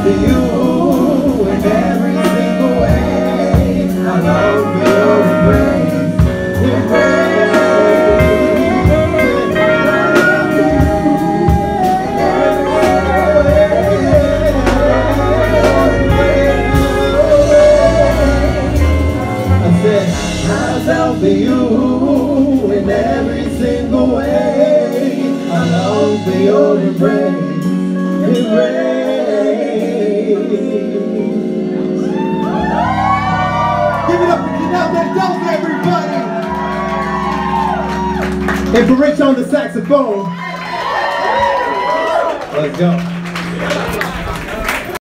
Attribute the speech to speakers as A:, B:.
A: for you in every single way. I long for your embrace, embrace. I said, I long for you in every single way. I long for your embrace, embrace. Give it up to Janel Mendoza, everybody! And for Rich on the saxophone. Let's go.